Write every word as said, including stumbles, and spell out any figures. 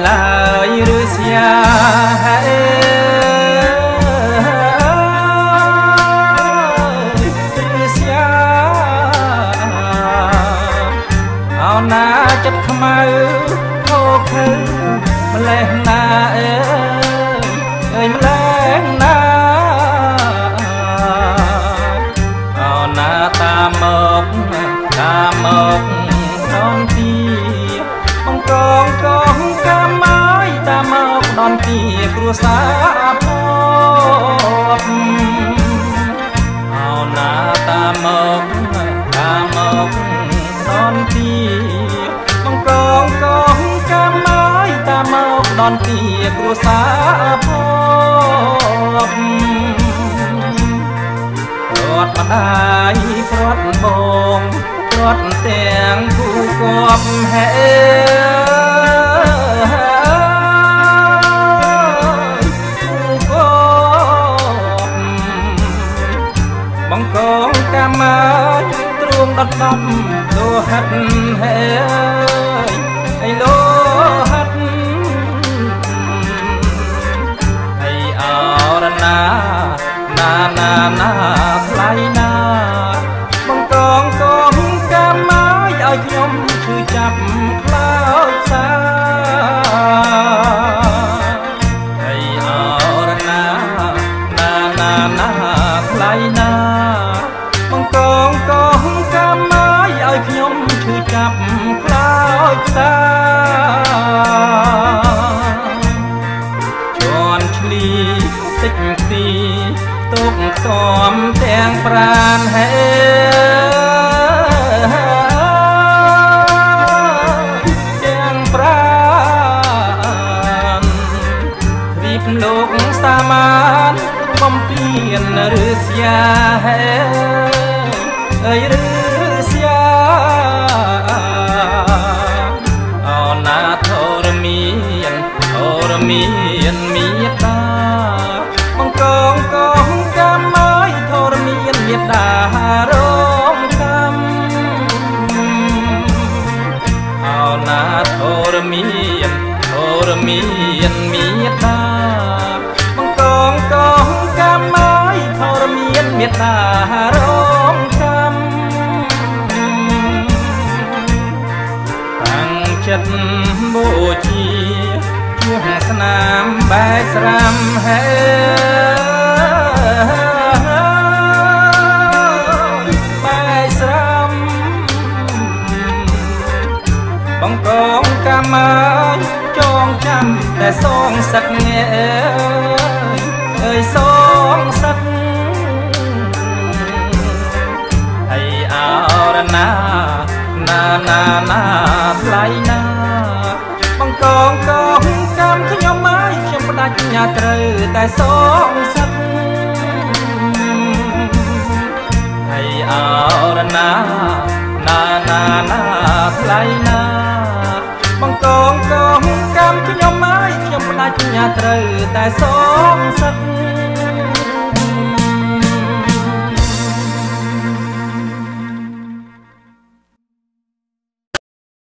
ឡើយឬស្យាណាចិត្តខ្មៅខោខើម្លេះណាអើយអើយម្លេះណាអោណាតាមមកតាមមកដនទីបង្កងកងកាម៉ាយតាមមកដនទីគ្រួសារភពអោណាតាមមកតាមមកដនទីបង្កងកងកាម៉ាយតាមមកដនទីគ្រួសារភពរត់ម្ដាយរត់បងរត់ទាំងគូគប់ហេគូគប់បង្កងកាម៉ាយទ្រូងដុតដំលោហិតហេអីលោហិតអីអរណាណាណាណាថ្លៃណាបង្កងកងកាម៉ាយឲ្យខ្ញុំឈឺចាប់ខ្លោចសាអីអរណាណាណាណាថ្លៃណាបង្កងកងកាម៉ាយឲ្យខ្ញុំឈឺចាប់ខ្លោចសាជន់ឆ្លីតិចទីទុកខ្ទាំទាំងប្រានហេទាំងប្រានរីបលោកសាមានបំពេញឬស្យាហេអើយឬស្យាអោណាធរមានធរមានមេត្តាបង្កងកងកាម៉ាយធរមានមេត្តារងកម្មអោណាធរមានធរមានមេត្តាបង្កងកងកាម៉ាយធរមានមេត្តារងកម្មតាំងចិត្តបូជាជួងស្នាមបែកស្រាំហេបែកស្រាំបង្កងកាម៉ាយចងចាំតែសងសឹកងែអើយសងសឹកហើយអរណាណាណាណាថ្លៃណាបង្កងកងកម្មខ្ញុំហើយខ្ញុំផ្ដាច់ញាត្រូវតែសងសឹកហើយអរណាណាណាណាថ្លៃណាបង្កងកងកម្មខ្ញុំហើយខ្ញុំផ្ដាច់ញាត្រូវតែសងសឹក